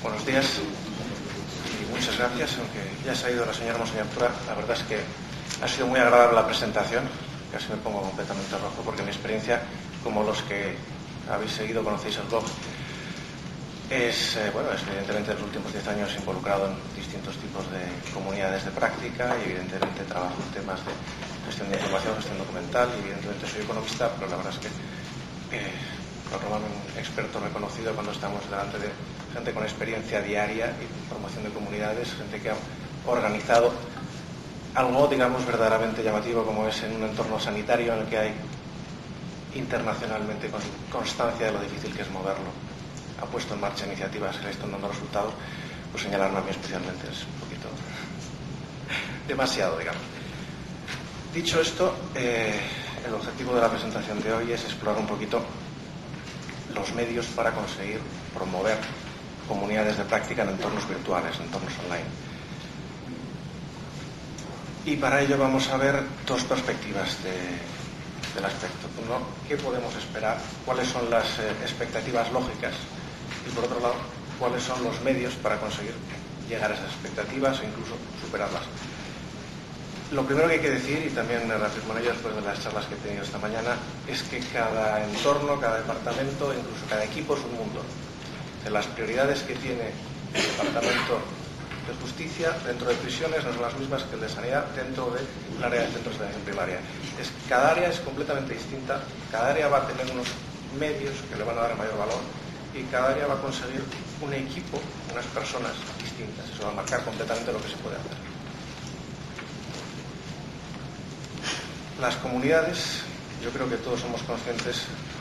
Buenos días y muchas gracias, aunque ya se ha ido la señora Monseñor Tura. La verdad es que ha sido muy agradable la presentación. Casi me pongo completamente rojo porque mi experiencia, como los que habéis seguido, conocéis el blog, es evidentemente en los últimos 10 años involucrado en distintos tipos de comunidades de práctica y evidentemente trabajo en temas de gestión de información, gestión documental y evidentemente soy economista, pero la verdad es que un experto reconocido cuando estamos delante de gente con experiencia diaria y promoción de comunidades, gente que ha organizado algo, digamos, verdaderamente llamativo como es en un entorno sanitario en el que hay internacionalmente constancia de lo difícil que es moverlo. Ha puesto en marcha iniciativas que le están dando resultados, pues señalarme a mí especialmente es un poquito demasiado, digamos. Dicho esto, el objetivo de la presentación de hoy es explorar un poquito los medios para conseguir promover comunidades de práctica en entornos virtuales, en entornos online. Y para ello vamos a ver dos perspectivas del aspecto. Uno, ¿qué podemos esperar? ¿Cuáles son las expectativas lógicas? Y por otro lado, ¿cuáles son los medios para conseguir llegar a esas expectativas e incluso superarlas? Lo primero que hay que decir, y también me reafirmo en ello después de las charlas que he tenido esta mañana, es que cada entorno, cada departamento, incluso cada equipo es un mundo. De las prioridades que tiene el departamento de justicia dentro de prisiones no son las mismas que el de sanidad dentro del área de centros de atención primaria. Cada área es completamente distinta, cada área va a tener unos medios que le van a dar mayor valor y cada área va a conseguir un equipo, unas personas distintas. Eso va a marcar completamente lo que se puede hacer. Las comunidades, yo creo que todos somos conscientes.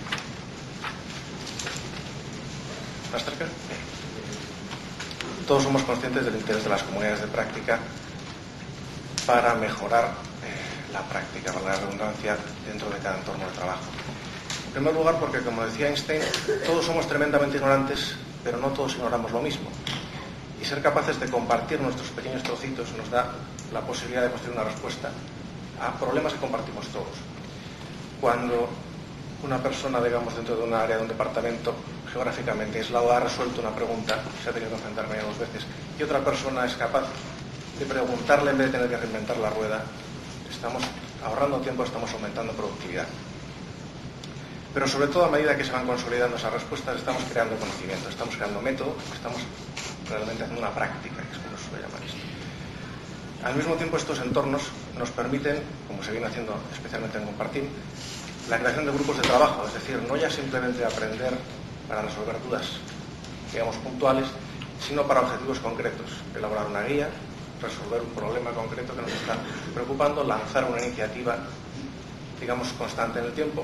¿Más cerca? Todos somos conscientes del interés de las comunidades de práctica para mejorar la práctica, valga la redundancia, dentro de cada entorno de trabajo. En primer lugar, porque, como decía Einstein, todos somos tremendamente ignorantes, pero no todos ignoramos lo mismo. Y ser capaces de compartir nuestros pequeños trocitos nos da la posibilidad de construir una respuesta a problemas que compartimos todos. Cuando una persona, digamos, dentro de un área, de un departamento geográficamente aislado ha resuelto una pregunta, se ha tenido que enfrentarme a 2 veces, y otra persona es capaz de preguntarle en vez de tener que reinventar la rueda, estamos ahorrando tiempo, estamos aumentando productividad. Pero sobre todo, a medida que se van consolidando esas respuestas, estamos creando conocimiento, estamos creando método, estamos realmente haciendo una práctica, que es como se suele llamar esto. Al mismo tiempo, estos entornos nos permiten, como se viene haciendo especialmente en Compartim, la creación de grupos de trabajo, es decir, no ya simplemente aprender para resolver dudas, digamos, puntuales, sino para objetivos concretos, elaborar una guía, resolver un problema concreto que nos está preocupando, lanzar una iniciativa, digamos, constante en el tiempo.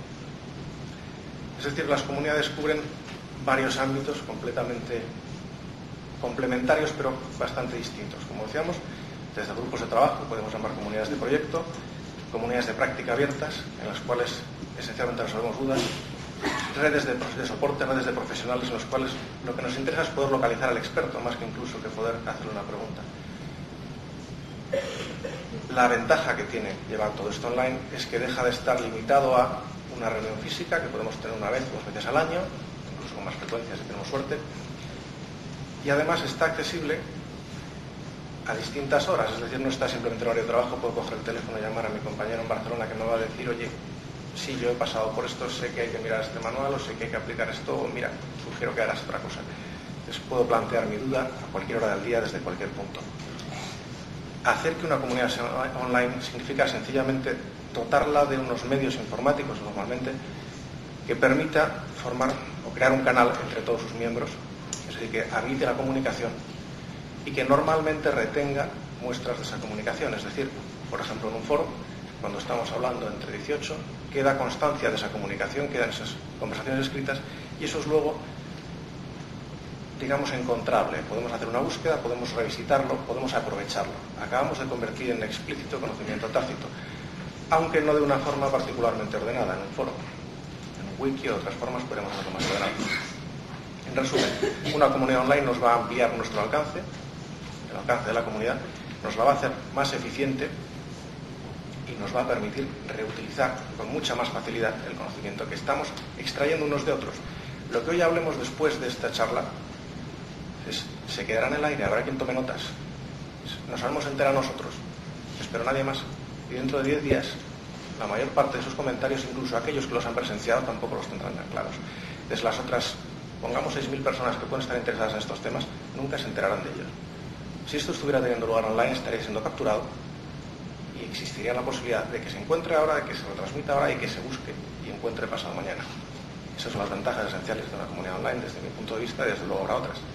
Es decir, las comunidades cubren varios ámbitos completamente complementarios, pero bastante distintos. Como decíamos, desde grupos de trabajo, podemos llamar comunidades de proyecto, comunidades de práctica abiertas, en las cuales esencialmente resolvemos dudas, redes de soporte, redes de profesionales, en los cuales lo que nos interesa es poder localizar al experto, más que incluso que poder hacerle una pregunta. La ventaja que tiene llevar todo esto online es que deja de estar limitado a una reunión física, que podemos tener una vez o 2 veces al año, incluso con más frecuencia si tenemos suerte, y además está accesible a distintas horas, es decir, no está simplemente en horario de trabajo, puedo coger el teléfono y llamar a mi compañero en Barcelona que me va a decir, oye, sí, yo he pasado por esto, sé que hay que mirar este manual o sé que hay que aplicar esto, o mira, sugiero que hagas otra cosa. Entonces puedo plantear mi duda a cualquier hora del día, desde cualquier punto. Hacer que una comunidad sea online significa sencillamente dotarla de unos medios informáticos, normalmente, que permita formar o crear un canal entre todos sus miembros, es decir, que habilite la comunicación y que normalmente retenga muestras de esa comunicación. Es decir, por ejemplo, en un foro, cuando estamos hablando entre 18, queda constancia de esa comunicación, quedan esas conversaciones escritas y eso es luego, digamos, encontrable. Podemos hacer una búsqueda, podemos revisitarlo, podemos aprovecharlo. Acabamos de convertir en explícito conocimiento tácito, aunque no de una forma particularmente ordenada en un foro. En un wiki o de otras formas podemos hacerlo más ordenado. En resumen, una comunidad online nos va a ampliar nuestro alcance, el alcance de la comunidad, nos la va a hacer más eficiente y nos va a permitir reutilizar con mucha más facilidad el conocimiento que estamos extrayendo unos de otros. Lo que hoy hablemos después de esta charla Se quedará en el aire, habrá quien tome notas. Nos haremos enterar nosotros, pero nadie más. Y dentro de 10 días, la mayor parte de esos comentarios, incluso aquellos que los han presenciado, tampoco los tendrán tan claros. Desde las otras, pongamos 6.000 personas que pueden estar interesadas en estos temas, nunca se enterarán de ellos. Si esto estuviera teniendo lugar online, estaría siendo capturado y existiría la posibilidad de que se encuentre ahora, de que se retransmita ahora y que se busque y encuentre pasado mañana. Esas son las ventajas esenciales de una comunidad online desde mi punto de vista y desde luego habrá otras.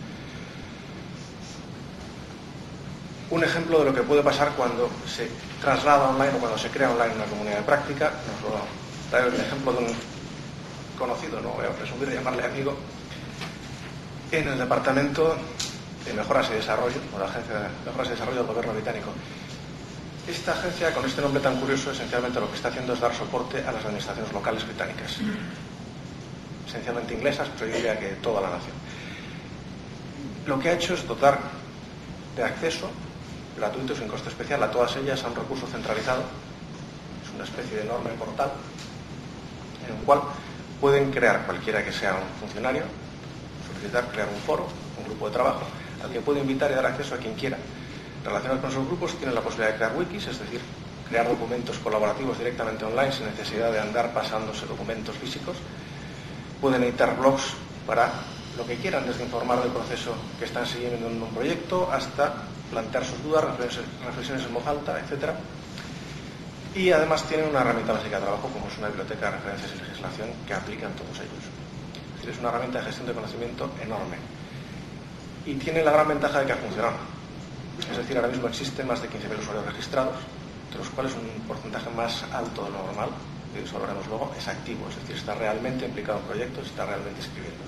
Un ejemplo de lo que puede pasar cuando se traslada online o cuando se crea online una comunidad de práctica, nos lo traigo el ejemplo de un conocido, no voy a presumir de llamarle amigo, en el Departamento de Mejoras y Desarrollo, o la Agencia de Mejoras y Desarrollo del Gobierno británico. Esta agencia, con este nombre tan curioso, esencialmente lo que está haciendo es dar soporte a las administraciones locales británicas, esencialmente inglesas, pero yo diría que toda la nación. Lo que ha hecho es dotar de acceso gratuito y sin coste especial a todas ellas a un recurso centralizado. Es una especie de enorme portal en el cual pueden crear, cualquiera que sea un funcionario, solicitar crear un foro, un grupo de trabajo, al que puede invitar y dar acceso a quien quiera. Relacionados con esos grupos tienen la posibilidad de crear wikis, es decir, crear documentos colaborativos directamente online sin necesidad de andar pasándose documentos físicos. Pueden editar blogs para lo que quieran, desde informar del proceso que están siguiendo en un proyecto hasta plantear sus dudas, reflexiones en voz alta, etc. Y además tienen una herramienta básica de trabajo como es una biblioteca de referencias y legislación que aplican todos ellos. Es decir, es una herramienta de gestión de conocimiento enorme. Y tiene la gran ventaja de que ha funcionado. Es decir, ahora mismo existen más de 15.000 usuarios registrados, de los cuales un porcentaje más alto de lo normal, y eso lo veremos luego, es activo, es decir, está realmente implicado en proyectos, está realmente escribiendo.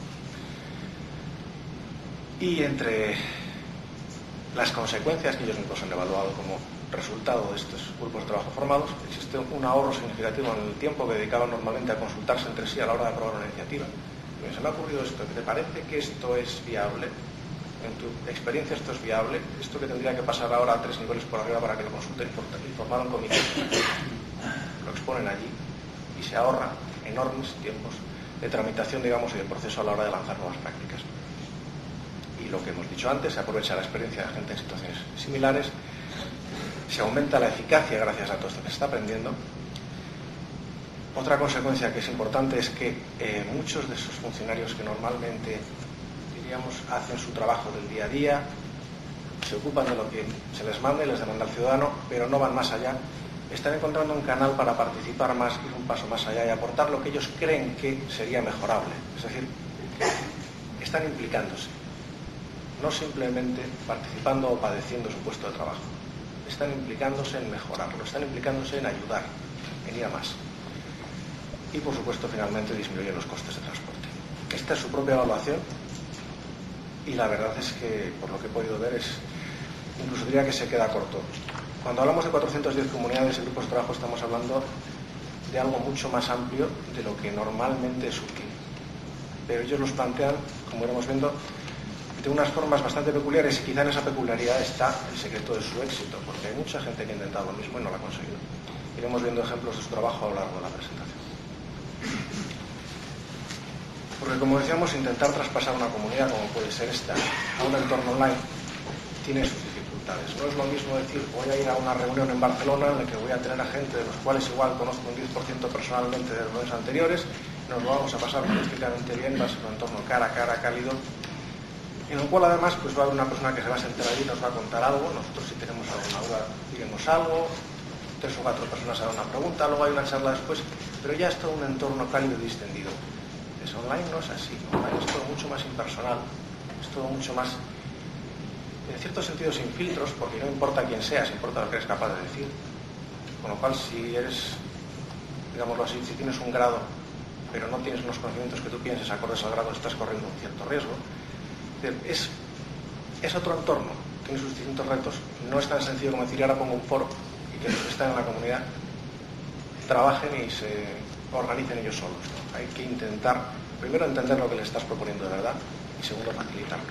Y entre las consecuencias que ellos mismos han evaluado como resultado de estos grupos de trabajo formados, existe un ahorro significativo en el tiempo que dedicaban normalmente a consultarse entre sí a la hora de aprobar una iniciativa. Y se me ha ocurrido esto, ¿te parece que esto es viable? En tu experiencia esto es viable, esto que tendría que pasar ahora a 3 niveles por arriba para que lo consulten y formar un comité, lo exponen allí y se ahorra enormes tiempos de tramitación, digamos, y del proceso a la hora de lanzar nuevas prácticas. Y lo que hemos dicho antes, se aprovecha la experiencia de gente en situaciones similares, se aumenta la eficacia gracias a todo esto que se está aprendiendo. Otra consecuencia que es importante es que muchos de esos funcionarios que normalmente, diríamos, hacen su trabajo del día a día, se ocupan de lo que se les manda y les demanda el ciudadano, pero no van más allá, están encontrando un canal para participar más, ir un paso más allá y aportar lo que ellos creen que sería mejorable. Es decir, están implicándose, no simplemente participando o padeciendo su puesto de trabajo. Están implicándose en mejorarlo, están implicándose en ayudar, en ir a más. Y, por supuesto, finalmente disminuyen los costes de transporte. Esta es su propia evaluación y la verdad es que, por lo que he podido ver, incluso diría que se queda corto. Cuando hablamos de 410 comunidades y grupos de trabajo, estamos hablando de algo mucho más amplio de lo que normalmente es útil. Pero ellos los plantean, como iremos viendo, de unas formas bastante peculiares, y quizá en esa peculiaridad está el secreto de su éxito, porque hay mucha gente que ha intentado lo mismo y no lo ha conseguido. Iremos viendo ejemplos de su trabajo a lo largo de la presentación. Porque, como decíamos, intentar traspasar una comunidad como puede ser esta a un entorno online tiene sus dificultades. No es lo mismo decir, voy a ir a una reunión en Barcelona en la que voy a tener a gente de los cuales igual conozco un 10% personalmente de los meses anteriores, nos lo vamos a pasar magníficamente bien, va a ser un entorno cara a cara, cálido, en el cual además pues va a haber una persona que se va a sentar allí y nos va a contar algo. Nosotros, si tenemos alguna duda, diremos algo, 3 o 4 personas harán una pregunta, luego hay una charla después, pero ya es todo un entorno cálido y distendido. Es online no es así, online es todo mucho más impersonal, es todo mucho más, en cierto sentido, sin filtros, porque no importa quién seas, importa lo que eres capaz de decir. Con lo cual, si eres, digámoslo así, si tienes un grado, pero no tienes unos conocimientos que tú pienses acordes al grado, estás corriendo un cierto riesgo. Es otro entorno, tiene sus distintos retos. No es tan sencillo como decir, ahora pongo un foro y que los que están en la comunidad trabajen y se organicen ellos solos, ¿no? Hay que intentar, primero, entender lo que les estás proponiendo de verdad y, segundo, facilitarlo.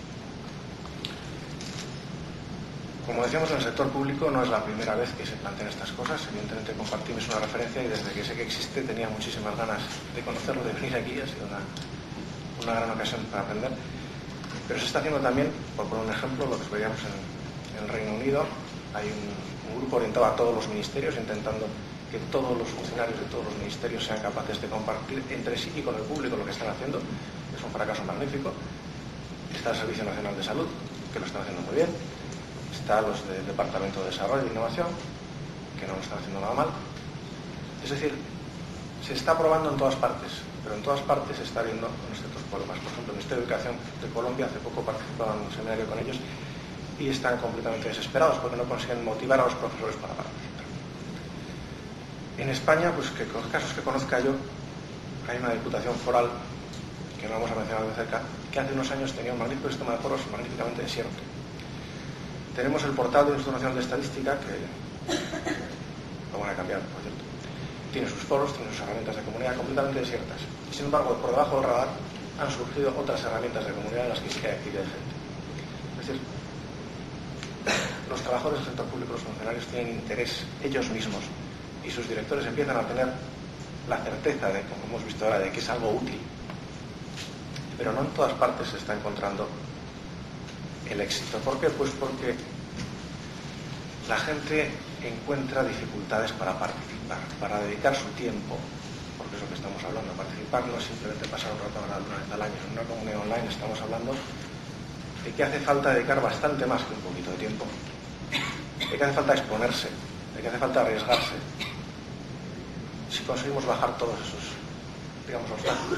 Como decíamos, en el sector público no es la primera vez que se plantean estas cosas. Evidentemente, compartimos una referencia y desde que sé que existe tenía muchísimas ganas de conocerlo, de venir aquí. Ha sido una gran ocasión para aprender. Pero se está haciendo también, por poner un ejemplo, lo que veíamos en el Reino Unido. Hay un grupo orientado a todos los ministerios, intentando que todos los funcionarios de todos los ministerios sean capaces de compartir entre sí y con el público lo que están haciendo. Es un fracaso magnífico. Está el Servicio Nacional de Salud, que lo están haciendo muy bien. Está los del Departamento de Desarrollo e Innovación, que no lo están haciendo nada mal. Es decir, se está probando en todas partes, pero en todas partes se está viendo unos ciertos problemas. Por ejemplo, el Ministerio de Educación de Colombia, hace poco participaba en un seminario con ellos y están completamente desesperados porque no consiguen motivar a los profesores para participar. En España, pues que con casos que conozca yo, hay una diputación foral, que no vamos a mencionar de cerca, que hace unos años tenía un magnífico sistema de foros magníficamente desierto. Tenemos el portal del Instituto Nacional de Estadística, que lo van a cambiar, por cierto. Tiene sus foros, tiene sus herramientas de comunidad completamente desiertas. Y sin embargo, por debajo del radar han surgido otras herramientas de comunidad en las que sí que hay actividad de gente. Es decir, los trabajadores del sector público, los funcionarios, tienen interés ellos mismos y sus directores empiezan a tener la certeza de, como hemos visto ahora, de que es algo útil. Pero no en todas partes se está encontrando el éxito. ¿Por qué? Pues porque la gente encuentra dificultades para participar, para dedicar su tiempo, porque es lo que estamos hablando. Participar no es simplemente pasar un rato una vez al año. En una comunidad online estamos hablando de que hace falta dedicar bastante más que un poquito de tiempo, de que hace falta exponerse, de que hace falta arriesgarse. Si conseguimos bajar todos esos, digamos, obstáculos,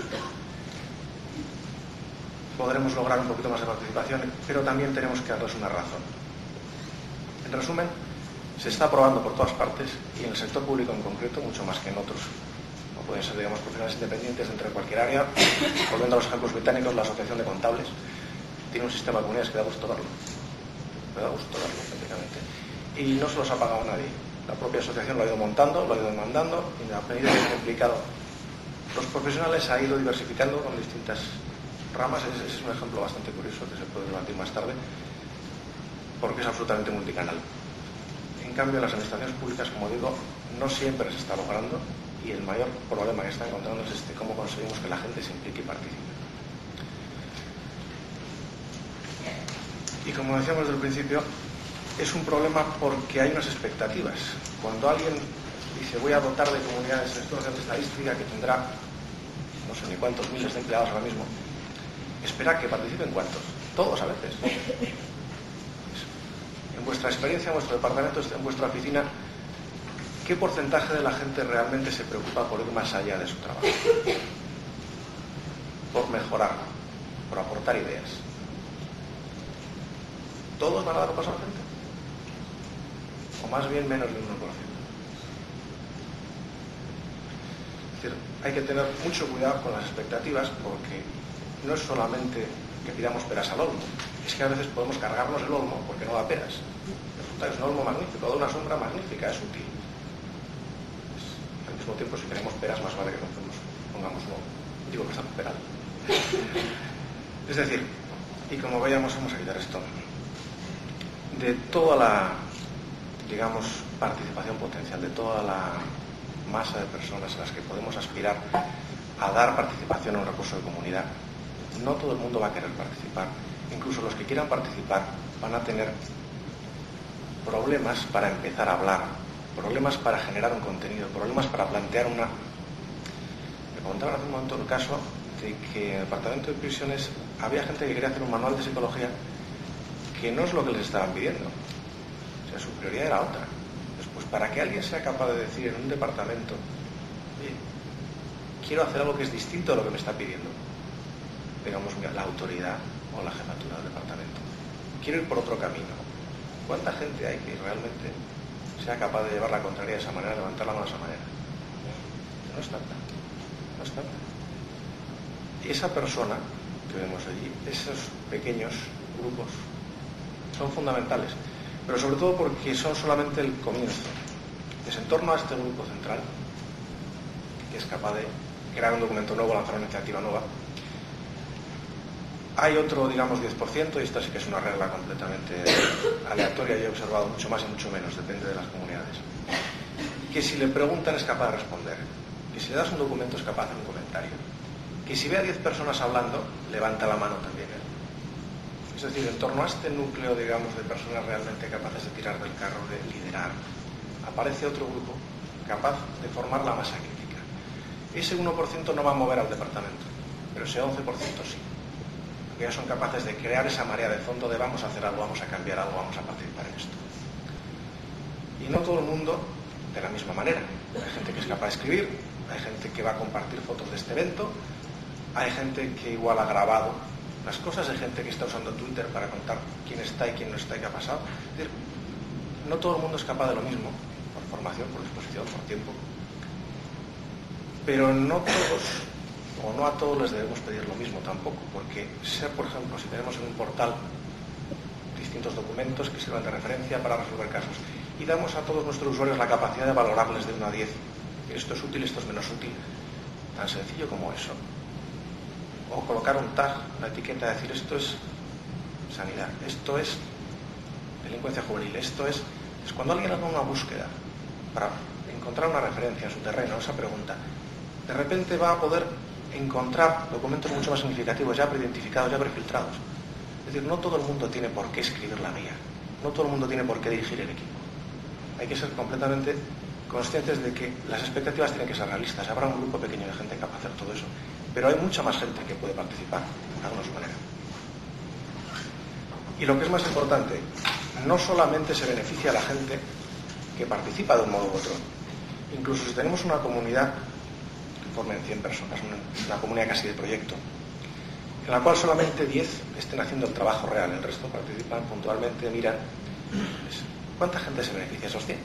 podremos lograr un poquito más de participación, pero también tenemos que darles una razón. En resumen, se está probando por todas partes y en el sector público en concreto, mucho más que en otros, como pueden ser, digamos, profesionales independientes entre cualquier área. Volviendo a los ejemplos británicos, la Asociación de Contables tiene un sistema de comunidades que da gusto verlo. Me da gusto verlo, prácticamente. Y no se los ha pagado a nadie. La propia asociación lo ha ido montando, lo ha ido demandando, y a medida que se han implicado los profesionales ha ido diversificando con distintas ramas. Ese es un ejemplo bastante curioso que se puede debatir más tarde, porque es absolutamente multicanal. En cambio, en las administraciones públicas, como digo, no siempre se está logrando, y el mayor problema que está encontrando es cómo conseguimos que la gente se implique y participe. Y como decíamos desde el principio, es un problema porque hay unas expectativas. Cuando alguien dice voy a dotar de comunidades en Instituto Nacional de Estadística, que tendrá no sé ni cuántos miles de empleados ahora mismo, espera que participen cuántos, todos a veces. En vuestra experiencia, en vuestro departamento, en vuestra oficina, ¿qué porcentaje de la gente realmente se preocupa por ir más allá de su trabajo? Por mejorar, por aportar ideas. ¿Todos van a dar un paso a la gente? O más bien menos del 1%. Es decir, hay que tener mucho cuidado con las expectativas, porque no es solamente que pidamos peras al olmo, es que a veces podemos cargarnos el olmo porque no da peras. Resulta que es un olmo magnífico, da una sombra magnífica, es útil. Al mismo tiempo, si queremos peras, más vale que no pongamos un olmo. Digo que estamos perando. Es decir, y como veíamos, vamos a quitar esto, de toda la, digamos, participación potencial, de toda la masa de personas a las que podemos aspirar a dar participación a un recurso de comunidad, no todo el mundo va a querer participar. Incluso los que quieran participar van a tener problemas para empezar a hablar, problemas para generar un contenido, problemas para plantear una... Me comentaban hace un momento el caso de que en el departamento de prisiones había gente que quería hacer un manual de psicología que no es lo que les estaban pidiendo. O sea, su prioridad era otra. Pues para que alguien sea capaz de decir en un departamento, oye, quiero hacer algo que es distinto a lo que me está pidiendo, digamos, la autoridad o la jefatura del departamento, quiero ir por otro camino. ¿Cuánta gente hay que realmente sea capaz de llevar la contraria de esa manera, levantar la mano de esa manera? No es tanta. No es tanta. Y esa persona que vemos allí, esos pequeños grupos, son fundamentales, pero sobre todo porque son solamente el comienzo. Es en torno a este grupo central, que es capaz de crear un documento nuevo, lanzar una iniciativa nueva. Hay otro, digamos, 10%, y esta sí que es una regla completamente aleatoria, yo he observado mucho más y mucho menos, depende de las comunidades, que si le preguntan es capaz de responder, que si le das un documento es capaz de hacer un comentario, que si ve a 10 personas hablando, levanta la mano también él. Es decir, en torno a este núcleo, digamos, de personas realmente capaces de tirar del carro, de liderar, aparece otro grupo capaz de formar la masa crítica. Ese 1% no va a mover al departamento, pero ese 11% sí. Porque ya son capaces de crear esa marea de fondo de vamos a hacer algo, vamos a cambiar algo, vamos a participar en esto. Y no todo el mundo de la misma manera. Hay gente que es capaz de escribir, hay gente que va a compartir fotos de este evento, hay gente que igual ha grabado las cosas, hay gente que está usando Twitter para contar quién está y quién no está y qué ha pasado. Es decir, no todo el mundo es capaz de lo mismo, por formación, por disposición, por tiempo. Pero no todos, o no a todos les debemos pedir lo mismo tampoco, porque ser, por ejemplo, si tenemos en un portal distintos documentos que sirvan de referencia para resolver casos, y damos a todos nuestros usuarios la capacidad de valorarles de 1 a 10, esto es útil, esto es menos útil, tan sencillo como eso. O colocar un tag, una etiqueta, decir esto es sanidad, esto es delincuencia juvenil, esto es cuando alguien haga una búsqueda para encontrar una referencia en su terreno, esa pregunta, de repente va a poder encontrar documentos mucho más significativos, ya preidentificados, ya prefiltrados. Es decir, no todo el mundo tiene por qué escribir la guía, no todo el mundo tiene por qué dirigir el equipo. Hay que ser completamente conscientes de que las expectativas tienen que ser realistas. Habrá un grupo pequeño de gente capaz de hacer todo eso, pero hay mucha más gente que puede participar, de alguna manera. Y lo que es más importante, no solamente se beneficia a la gente que participa de un modo u otro, incluso si tenemos una comunidad que formen 100 personas, una comunidad casi de proyecto, en la cual solamente 10 estén haciendo el trabajo real, el resto participan puntualmente, miran, ¿cuánta gente se beneficia de esos 100?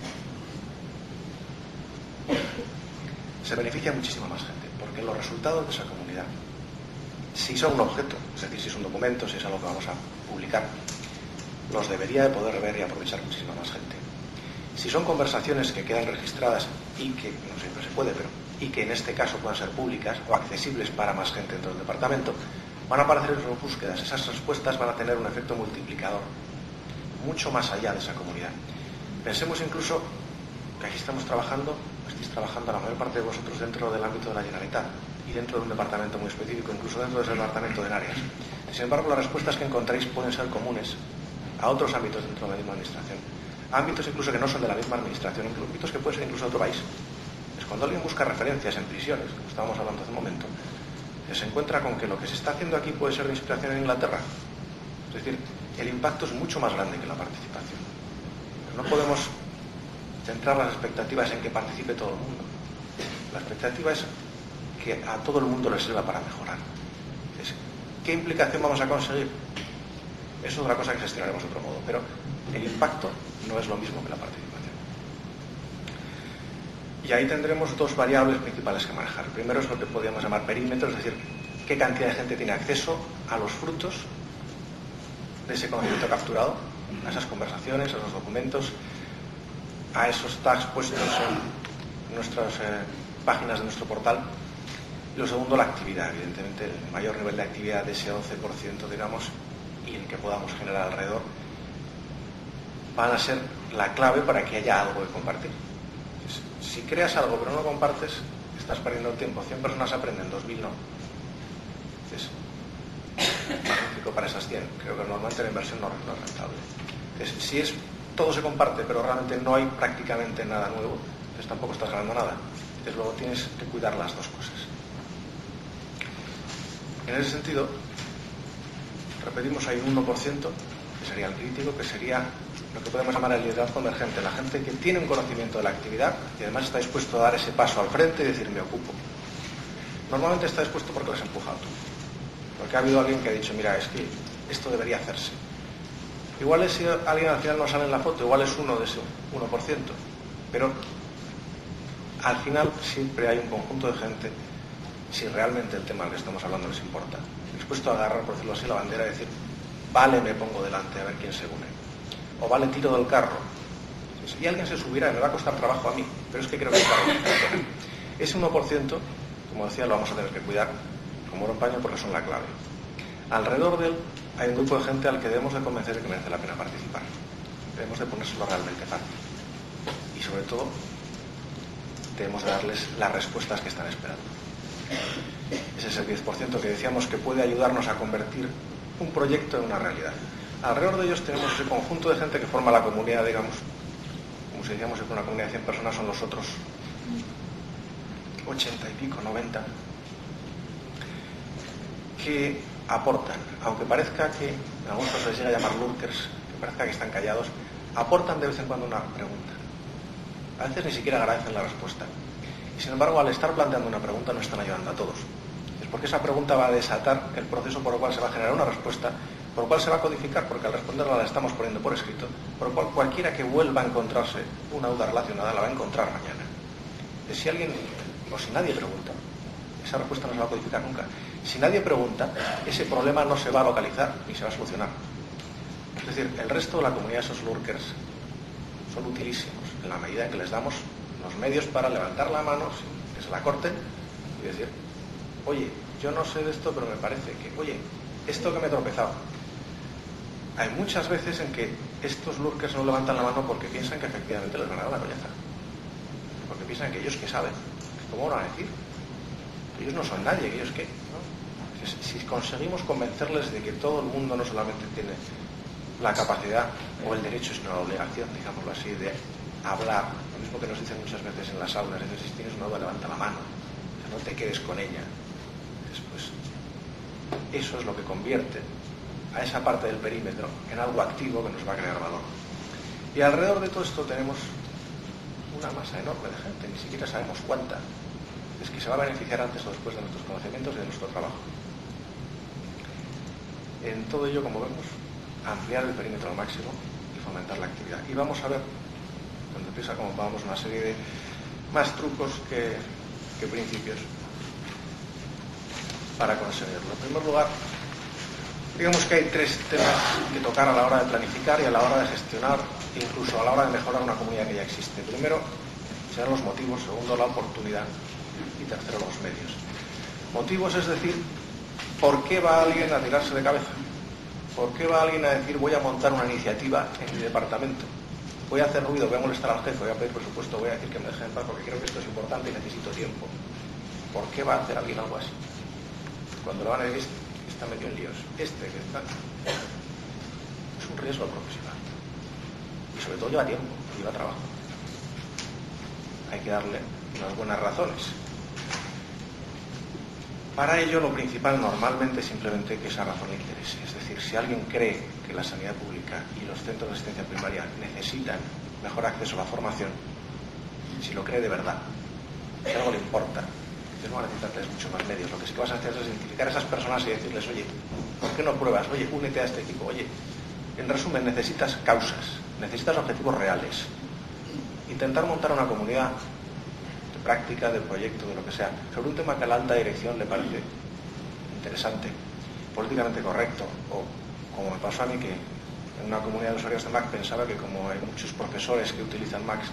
Se beneficia muchísima más gente, porque los resultados de esa comunidad, si son un objeto, es decir, si es un documento, si es algo que vamos a publicar, los debería de poder ver y aprovechar muchísima más gente. Si son conversaciones que quedan registradas y que, no siempre se puede, pero y que en este caso puedan ser públicas o accesibles para más gente dentro del departamento, van a aparecer en sus búsquedas. Esas respuestas van a tener un efecto multiplicador mucho más allá de esa comunidad. Pensemos incluso que aquí estáis trabajando la mayor parte de vosotros dentro del ámbito de la Generalitat y dentro de un departamento muy específico, incluso dentro de ese departamento de áreas. Sin embargo, las respuestas que encontréis pueden ser comunes a otros ámbitos dentro de la misma administración. Ámbitos incluso que no son de la misma administración, ámbitos que pueden ser incluso de otro país. Es cuando alguien busca referencias en prisiones, como estábamos hablando hace un momento, que se encuentra con que lo que se está haciendo aquí puede ser de inspiración en Inglaterra. Es decir, el impacto es mucho más grande que la participación. Pero no podemos centrar las expectativas en que participe todo el mundo. La expectativa es que a todo el mundo le sirva para mejorar. Entonces, ¿qué implicación vamos a conseguir? Es otra cosa que gestionaremos de otro modo, pero el impacto no es lo mismo que la participación. Y ahí tendremos dos variables principales que manejar. El primero es lo que podríamos llamar perímetro, es decir, qué cantidad de gente tiene acceso a los frutos de ese conocimiento capturado, a esas conversaciones, a esos documentos, a esos tags puestos en nuestras páginas de nuestro portal. Y lo segundo, la actividad. Evidentemente, el mayor nivel de actividad de ese 11%, digamos, y el que podamos generar alrededor, van a ser la clave para que haya algo que compartir. Si creas algo pero no lo compartes, estás perdiendo el tiempo. 100 personas aprenden, 2000 no. Entonces, magnífico para esas 100. Creo que normalmente la inversión no es rentable. Entonces, si todo se comparte, pero realmente no hay prácticamente nada nuevo, entonces tampoco estás ganando nada. Entonces luego tienes que cuidar las dos cosas. En ese sentido, repetimos, hay un 1%, que sería el crítico, que sería lo que podemos llamar el liderazgo emergente, la gente que tiene un conocimiento de la actividad y además está dispuesto a dar ese paso al frente y decir, me ocupo. Normalmente está dispuesto porque lo has empujado tú. Porque ha habido alguien que ha dicho, mira, es que esto debería hacerse. Igual es si alguien al final no sale en la foto, igual es uno de ese 1%, pero al final siempre hay un conjunto de gente, si realmente el tema del que estamos hablando les importa, dispuesto a agarrar, por decirlo así, la bandera y decir, vale, me pongo delante a ver quién se une, o vale, tiro del carro. Y alguien se subirá y me va a costar trabajo a mí, pero es que creo que está bien. Ese 1%, como decía, lo vamos a tener que cuidar como oro en paño porque son la clave. Alrededor de él hay un grupo de gente al que debemos de convencer de que merece la pena participar. Debemos de ponérselo realmente fácil. Y sobre todo, debemos de darles las respuestas que están esperando. Ese es el 10% que decíamos que puede ayudarnos a convertir un proyecto en una realidad. Alrededor de ellos tenemos ese conjunto de gente que forma la comunidad, digamos, como si decíamos que una comunidad de 100 personas son los otros 80 y pico, 90, que aportan, aunque parezca que, en algunos casos les llega a llamar lurkers, que parezca que están callados, aportan de vez en cuando una pregunta. A veces ni siquiera agradecen la respuesta. Y sin embargo, al estar planteando una pregunta, no están ayudando a todos. Es porque esa pregunta va a desatar el proceso por el cual se va a generar una respuesta, por el cual se va a codificar, porque al responderla la estamos poniendo por escrito, por el cual cualquiera que vuelva a encontrarse una duda relacionada la va a encontrar mañana. Si alguien, o si nadie pregunta, esa respuesta no se va a codificar nunca. Si nadie pregunta, ese problema no se va a localizar ni se va a solucionar. Es decir, el resto de la comunidad de esos lurkers son utilísimos en la medida en que les damos los medios para levantar la mano, que se la corten y decir, oye, yo no sé de esto, pero me parece que, oye, esto que me he tropezado. Hay muchas veces en que estos lurkers no levantan la mano porque piensan que efectivamente les van a dar la colleja. Porque piensan que ellos que saben. ¿Cómo lo van a decir? Ellos no son nadie, que ellos qué, ¿no? Si conseguimos convencerles de que todo el mundo no solamente tiene la capacidad o el derecho, sino la obligación, digámoslo así, de hablar, lo mismo que nos dicen muchas veces en las aulas, es decir, si tienes una duda, levanta la mano, que no te quedes con ella. Después, eso es lo que convierte a esa parte del perímetro en algo activo que nos va a crear valor. Y alrededor de todo esto tenemos una masa enorme de gente, ni siquiera sabemos cuánta, es que se va a beneficiar antes o después de nuestros conocimientos y de nuestro trabajo. En todo ello, como vemos, ampliar el perímetro al máximo y fomentar la actividad. Y vamos a ver, cuando empieza, como vamos, una serie de más trucos que principios para conseguirlo. En primer lugar, digamos que hay tres temas que tocar a la hora de planificar y a la hora de gestionar, incluso a la hora de mejorar una comunidad que ya existe. Primero, serán los motivos. Segundo, la oportunidad. Y tercero, los medios. Motivos, es decir, ¿por qué va alguien a tirarse de cabeza? ¿Por qué va alguien a decir voy a montar una iniciativa en mi departamento? Voy a hacer ruido, voy a molestar al jefe, voy a pedir presupuesto, voy a decir que me dejen en paz porque creo que esto es importante y necesito tiempo. ¿Por qué va a hacer alguien algo así? Cuando lo van a decir, está metido en líos. Que está es un riesgo profesional. Y sobre todo lleva tiempo, lleva trabajo. Hay que darle unas buenas razones. Para ello, lo principal normalmente es simplemente que esa razón le interese. Es decir, si alguien cree que la sanidad pública y los centros de asistencia primaria necesitan mejor acceso a la formación, si lo cree de verdad, si algo le importa, entonces no va a necesitar mucho más medios. Lo que sí que vas a hacer es identificar a esas personas y decirles, oye, ¿por qué no pruebas? Oye, únete a este equipo. Oye, en resumen, necesitas causas, necesitas objetivos reales. Intentar montar una comunidad práctica, del proyecto, de lo que sea, sobre un tema que a la alta dirección le parece interesante, políticamente correcto, o como me pasó a mí, que en una comunidad de usuarios de Mac pensaba que como hay muchos profesores que utilizan Macs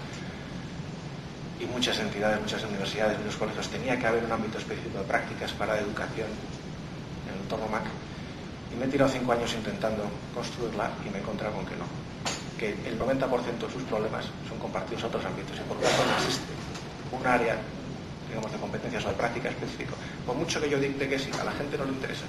y muchas entidades, muchas universidades, muchos colegios, tenía que haber un ámbito específico de prácticas para educación en el entorno Mac, y me he tirado 5 años intentando construirla y me he encontrado con que no, que el 90% de sus problemas son compartidos a otros ámbitos y por lo tanto no existe un área, digamos, de competencias o de práctica específico. Por mucho que yo dicte que sí, a la gente no le interesa.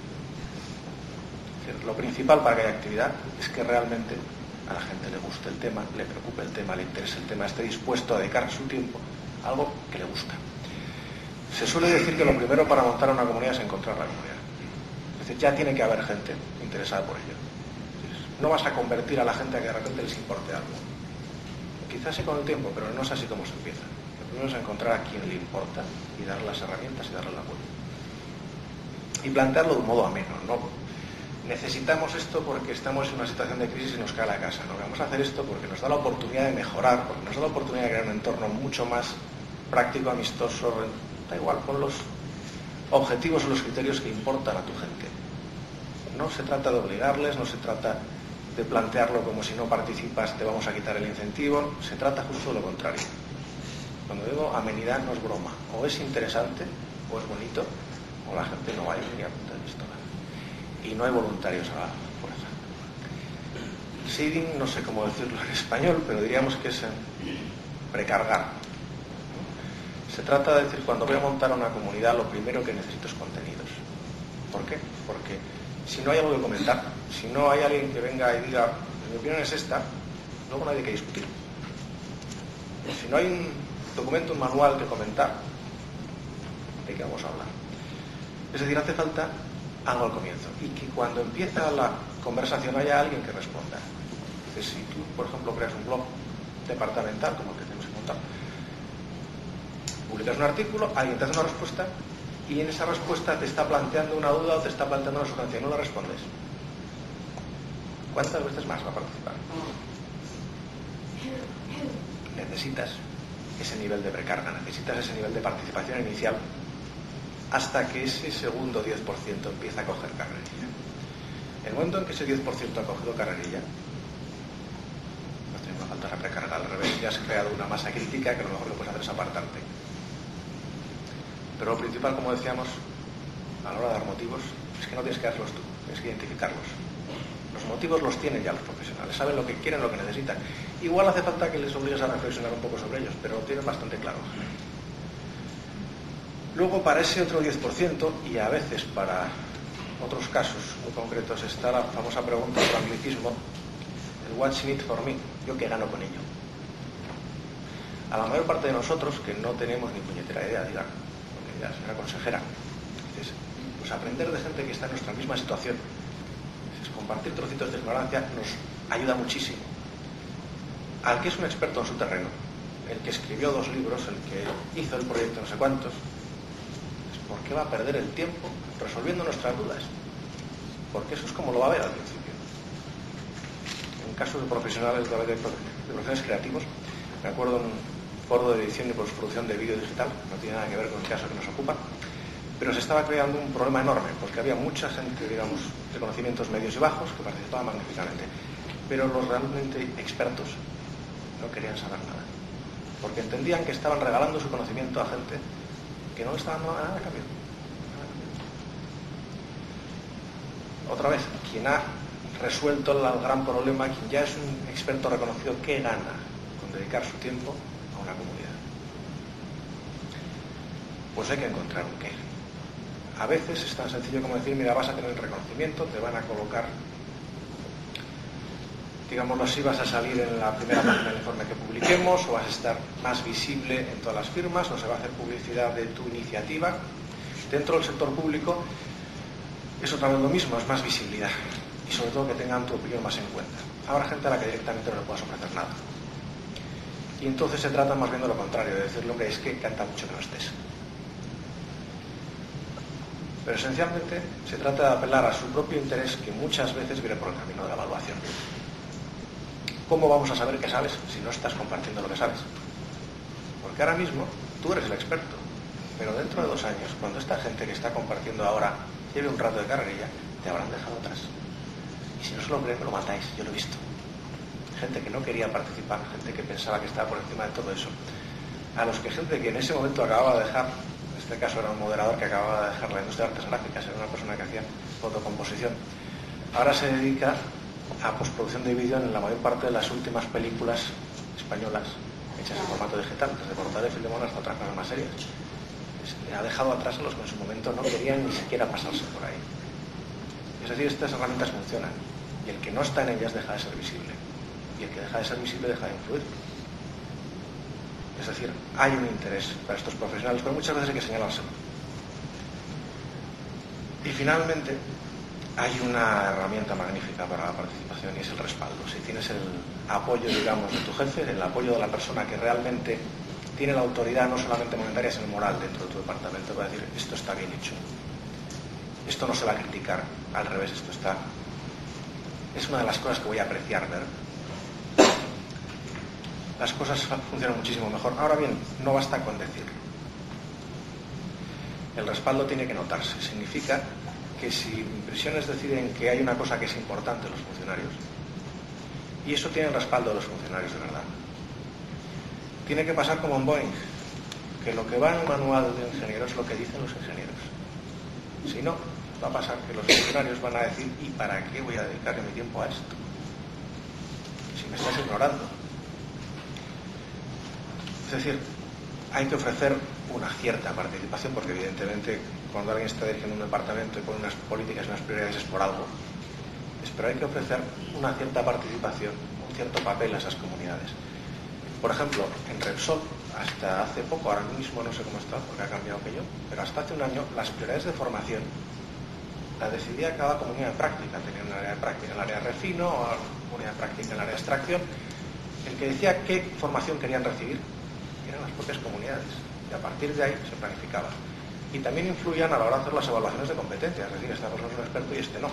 Es decir, lo principal para que haya actividad es que realmente a la gente le guste el tema, le preocupe el tema, le interese el tema, esté dispuesto a dedicar su tiempo a algo que le gusta. Se suele decir que lo primero para montar una comunidad es encontrar la comunidad. Es decir, ya tiene que haber gente interesada por ello. No vas a convertir a la gente a que de repente les importe algo. Quizás sí con el tiempo, pero no es así como se empieza. Primero es encontrar a quien le importa y darle las herramientas y darle el apoyo. Y plantearlo de un modo ameno, ¿no? Necesitamos esto porque estamos en una situación de crisis y nos cae la casa, ¿no? Vamos a hacer esto porque nos da la oportunidad de mejorar, porque nos da la oportunidad de crear un entorno mucho más práctico, amistoso, da igual, con los objetivos o los criterios que importan a tu gente. No se trata de obligarles, no se trata de plantearlo como si no participas te vamos a quitar el incentivo, se trata justo de lo contrario. Cuando digo amenidad no es broma, o es interesante, o es bonito, o la gente no va a ir ni a punta de pistola. Y no hay voluntarios a la fuerza. Seeding, no sé cómo decirlo en español, pero diríamos que es precargar. Se trata de decir, cuando voy a montar una comunidad, lo primero que necesito es contenidos. ¿Por qué? Porque si no hay algo que comentar, si no hay alguien que venga y diga, mi opinión es esta, luego no hay de qué discutir. Si no hay un documento, un manual que comentar, ¿de qué vamos a hablar? Es decir, hace falta algo al comienzo y que cuando empieza la conversación haya alguien que responda. Entonces, si tú, por ejemplo, creas un blog departamental como el que tenemos que montar, publicas un artículo, alguien te hace una respuesta y en esa respuesta te está planteando una duda o te está planteando una sugerencia y no la respondes. ¿Cuántas veces más va a participar? Necesitas ese nivel de precarga, necesitas ese nivel de participación inicial hasta que ese segundo 10% empieza a coger carrerilla. En el momento en que ese 10% ha cogido carrerilla, no tiene una falta de precarga, al revés, ya has creado una masa crítica que a lo mejor lo que puedes hacer es apartarte. Pero lo principal, como decíamos, a la hora de dar motivos, es que no tienes que darlos tú, tienes que identificarlos. Los motivos los tienen ya los profesionales, saben lo que quieren, lo que necesitan. Igual hace falta que les obligues a reflexionar un poco sobre ellos, pero lo tienen bastante claro. Luego, para ese otro 10%, y a veces para otros casos muy concretos, está la famosa pregunta por anglicismo, el what's in it for me, yo qué gano con ello. A la mayor parte de nosotros, que no tenemos ni puñetera idea, diga, porque ya señora consejera, pues aprender de gente que está en nuestra misma situación, compartir trocitos de ignorancia nos ayuda muchísimo. Al que es un experto en su terreno, el que escribió 2 libros, el que hizo el proyecto no sé cuántos, ¿por qué va a perder el tiempo resolviendo nuestras dudas? Porque eso es como lo va a ver al principio. En casos de profesionales, de profesionales creativos, me acuerdo en un foro de edición y postproducción de vídeo digital, no tiene nada que ver con el caso que nos ocupa, pero se estaba creando un problema enorme, porque había mucha gente, digamos, de conocimientos medios y bajos que participaba magníficamente, pero los realmente expertos no querían saber nada, porque entendían que estaban regalando su conocimiento a gente que no le estaban dando nada a cambio. Otra vez, quien ha resuelto el gran problema, quien ya es un experto reconocido, ¿qué gana con dedicar su tiempo a una comunidad? Pues hay que encontrar un qué. A veces es tan sencillo como decir, mira, vas a tener reconocimiento, te van a colocar, digámoslo así, vas a salir en la primera página del informe que publiquemos, o vas a estar más visible en todas las firmas, o se va a hacer publicidad de tu iniciativa. Dentro del sector público es otra vez lo mismo, es más visibilidad, y sobre todo que tengan tu opinión más en cuenta. Habrá gente a la que directamente no le puedas ofrecer nada. Y entonces se trata más bien de lo contrario, de decir lo que es que canta mucho que no estés. Pero esencialmente se trata de apelar a su propio interés, que muchas veces viene por el camino de la evaluación. ¿Cómo vamos a saber qué sabes si no estás compartiendo lo que sabes? Porque ahora mismo tú eres el experto, pero dentro de 2 años, cuando esta gente que está compartiendo ahora lleve un rato de carrerilla, te habrán dejado atrás. Y si no se lo creen, me lo matáis, yo lo he visto. Gente que no quería participar, gente que pensaba que estaba por encima de todo eso. A los que gente que en ese momento acababa de dejar, en este caso era un moderador que acababa de dejar la industria de artes gráficas, era una persona que hacía fotocomposición, ahora se dedica a postproducción de vídeo en la mayor parte de las últimas películas españolas hechas en formato digital, desde Portal de Filemón hasta otras cosas más serias. Ha dejado atrás a los que en su momento no querían ni siquiera pasarse por ahí. Es decir, estas herramientas funcionan, y el que no está en ellas deja de ser visible, y el que deja de ser visible deja de influir. Es decir, hay un interés para estos profesionales, pero muchas veces hay que señalárselo. Y finalmente, hay una herramienta magnífica para la participación, y es el respaldo. Si tienes el apoyo, digamos, de tu jefe, el apoyo de la persona que realmente tiene la autoridad, no solamente monetaria, sino moral dentro de tu departamento, para decir, esto está bien hecho, esto no se va a criticar, al revés, esto está... Es una de las cosas que voy a apreciar ver. Las cosas funcionan muchísimo mejor. Ahora bien, no basta con decirlo. El respaldo tiene que notarse. Significa que si impresiones deciden que hay una cosa que es importante en los funcionarios, y eso tiene el respaldo de los funcionarios de verdad, tiene que pasar como en Boeing, que lo que va en el manual de ingenieros es lo que dicen los ingenieros. Si no, va a pasar que los funcionarios van a decir, ¿y para qué voy a dedicarle mi tiempo a esto? Si me estás ignorando. Es decir, hay que ofrecer una cierta participación, porque evidentemente cuando alguien está dirigiendo un departamento y pone unas políticas y unas prioridades es por algo, pero hay que ofrecer una cierta participación, un cierto papel a esas comunidades. Por ejemplo, en Repsol, hasta hace poco, ahora mismo no sé cómo está, porque ha cambiado aquello, pero hasta hace un año las prioridades de formación las decidía cada comunidad de práctica. Tenía un área de práctica en el área de refino, o una unidad de práctica en el área de extracción. El que decía qué formación querían recibir eran las propias comunidades, y a partir de ahí se planificaba. Y también influían a la hora de hacer las evaluaciones de competencias, es decir, esta persona es un experto y este no.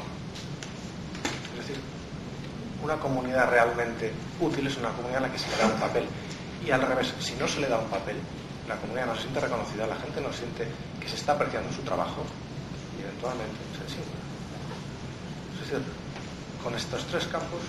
Es decir, una comunidad realmente útil es una comunidad a la que se le da un papel. Y al revés, si no se le da un papel, la comunidad no se siente reconocida, la gente no siente que se está apreciando su trabajo y eventualmente se designa. Es decir, con estos tres campos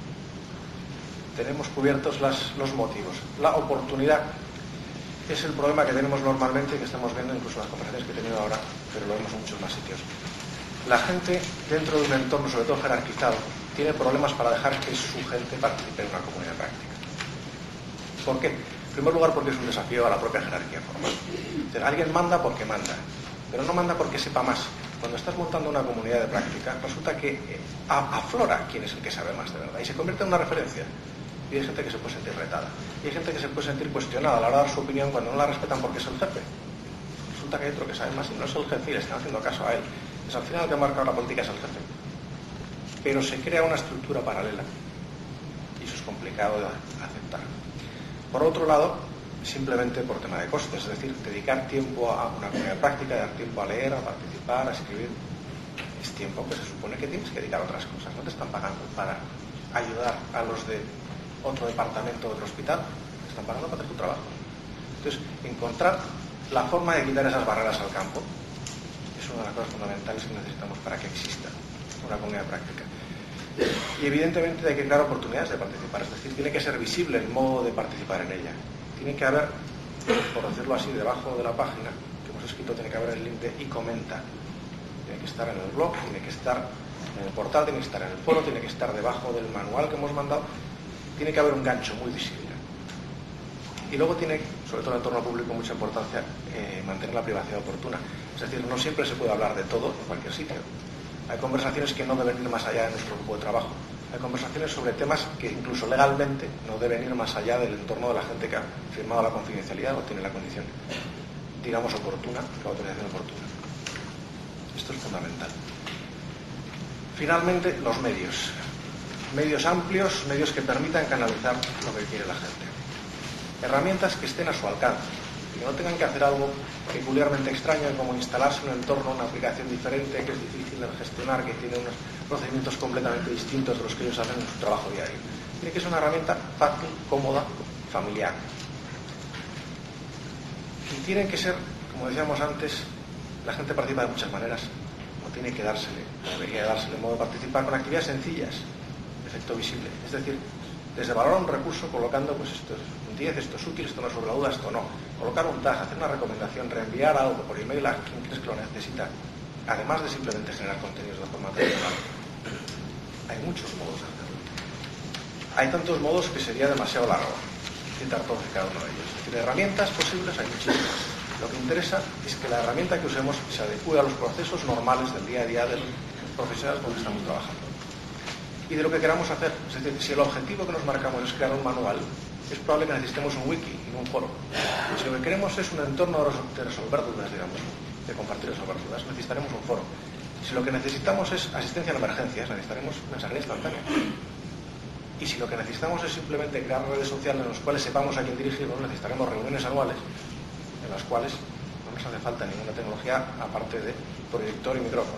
tenemos cubiertos los motivos. La oportunidad es el problema que tenemos normalmente y que estamos viendo incluso en las conversaciones que he tenido ahora, pero lo vemos en muchos más sitios. La gente dentro de un entorno, sobre todo jerarquizado, tiene problemas para dejar que su gente participe en una comunidad práctica. ¿Por qué? En primer lugar, porque es un desafío a la propia jerarquía formal. Es decir, alguien manda porque manda, pero no manda porque sepa más. Cuando estás montando una comunidad de práctica, resulta que aflora quién es el que sabe más de verdad y se convierte en una referencia. Y hay gente que se puede sentir retada. Y hay gente que se puede sentir cuestionada a la hora de dar su opinión cuando no la respetan porque es el jefe. Resulta que hay otro que sabe más y no es el jefe y le están haciendo caso a él. Entonces, al final el que marca la política es el jefe. Pero se crea una estructura paralela y eso es complicado de aceptar. Por otro lado, simplemente por tema de costes, es decir, dedicar tiempo a una comunidad de práctica, dar tiempo a leer, a participar, a escribir, es tiempo que se supone que tienes que dedicar a otras cosas. No te están pagando para ayudar a los de otro departamento, otro hospital, te están pagando para hacer tu trabajo. Entonces, encontrar la forma de quitar esas barreras al campo es una de las cosas fundamentales que necesitamos para que exista una comunidad de práctica. Y evidentemente hay que crear oportunidades de participar, es decir, tiene que ser visible el modo de participar en ella. Tiene que haber, por decirlo así, debajo de la página que hemos escrito, tiene que haber el link de y comenta. Tiene que estar en el blog, tiene que estar en el portal, tiene que estar en el foro, tiene que estar debajo del manual que hemos mandado. Tiene que haber un gancho muy visible. Y luego tiene, sobre todo en el entorno público, mucha importancia mantener la privacidad oportuna. Es decir, no siempre se puede hablar de todo en cualquier sitio. Hay conversaciones que no deben ir más allá de nuestro grupo de trabajo. Hay conversaciones sobre temas que incluso legalmente no deben ir más allá del entorno de la gente que ha firmado la confidencialidad o tiene la condición, digamos, oportuna, la autorización oportuna. Esto es fundamental. Finalmente, los medios. Medios amplios, medios que permitan canalizar lo que quiere la gente. Herramientas que estén a su alcance, que no tengan que hacer algo peculiarmente extraño como instalarse un entorno, una aplicación diferente que es difícil de gestionar, que tiene unos procedimientos completamente distintos de los que ellos hacen en su trabajo diario. Tiene que ser una herramienta fácil, cómoda, familiar. Y tiene que ser, como decíamos antes, la gente participa de muchas maneras, no tiene que dársele, no debería dársele modo de participar con actividades sencillas, efecto visible. Es decir, desde valorar un recurso colocando, pues esto es un 10, esto es útil, esto no es sobre la duda, esto no. Colocar un tag, hacer una recomendación, reenviar algo por email a quien crees que lo necesita, además de simplemente generar contenidos de forma tradicional. Hay muchos modos de hacerlo. Hay tantos modos que sería demasiado largo citar todos y cada uno de ellos. Es decir, herramientas posibles hay muchísimas. Lo que interesa es que la herramienta que usemos se adecue a los procesos normales del día a día de los profesionales con los que estamos trabajando. Y de lo que queramos hacer. Es decir, si el objetivo que nos marcamos es crear un manual, es probable que necesitemos un wiki y no un foro. Si lo que queremos es un entorno de resolver dudas, digamos, de compartir y resolver dudas, necesitaremos un foro. Si lo que necesitamos es asistencia en emergencias, necesitaremos mensajería instantánea. Y si lo que necesitamos es simplemente crear redes sociales en las cuales sepamos a quién dirigirnos, necesitaremos reuniones anuales en las cuales no nos hace falta ninguna tecnología aparte de proyector y micrófono.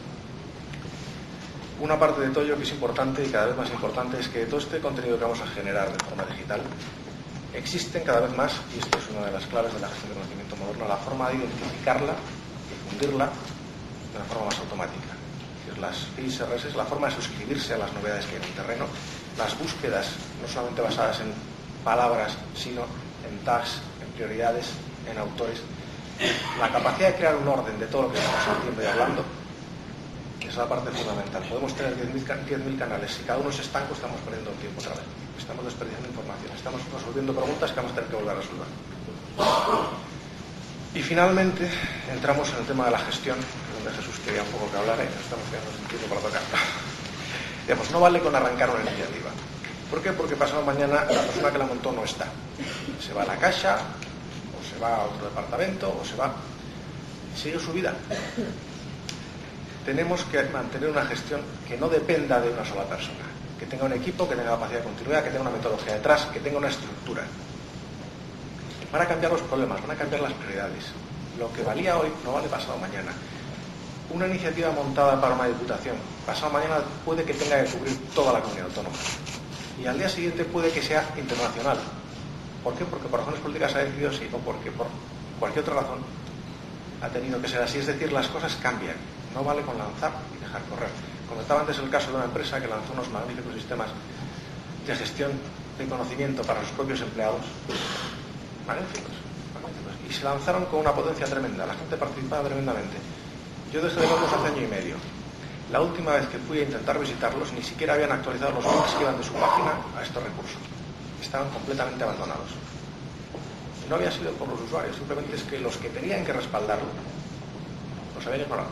Una parte de todo ello que es importante y cada vez más importante es que todo este contenido que vamos a generar de forma digital existen cada vez más, y esto es una de las claves de la gestión del conocimiento moderno, la forma de identificarla, difundirla de una forma más automática. Es decir, las feeds RSS, la forma de suscribirse a las novedades que hay en el terreno, las búsquedas no solamente basadas en palabras, sino en tags, en prioridades, en autores, la capacidad de crear un orden de todo lo que estamos haciendo y hablando. Es la parte fundamental. Podemos tener 10.000 canales. Si cada uno es estanco, estamos perdiendo el tiempo otra vez. Estamos desperdiciando información. Estamos resolviendo preguntas que vamos a tener que volver a resolver. Y finalmente entramos en el tema de la gestión, donde Jesús quería un poco que hablara y nos estamos quedando sin tiempo para tocar. Digamos, no vale con arrancar una iniciativa. ¿Por qué? Porque pasado mañana la persona que la montó no está. Se va a la Caixa, o se va a otro departamento, o se va... Sigue su vida. Tenemos que mantener una gestión que no dependa de una sola persona, que tenga un equipo, que tenga capacidad de continuidad, que tenga una metodología detrás, que tenga una estructura. Van a cambiar los problemas, van a cambiar las prioridades. Lo que valía hoy no vale pasado mañana. Una iniciativa montada para una diputación, pasado mañana puede que tenga que cubrir toda la comunidad autónoma. Y al día siguiente puede que sea internacional. ¿Por qué? Porque por razones políticas ha decidido sí, o porque por cualquier otra razón ha tenido que ser así. Es decir, las cosas cambian. No vale con lanzar y dejar correr. Comentaba antes el caso de una empresa que lanzó unos magníficos sistemas de gestión de conocimiento para sus propios empleados. Magníficos. Y se lanzaron con una potencia tremenda. La gente participaba tremendamente. Yo dejé de verlos hace año y medio. La última vez que fui a intentar visitarlos, ni siquiera habían actualizado los links que iban de su página a estos recursos. Estaban completamente abandonados. Y no había sido por los usuarios, simplemente es que los que tenían que respaldarlo los habían ignorado.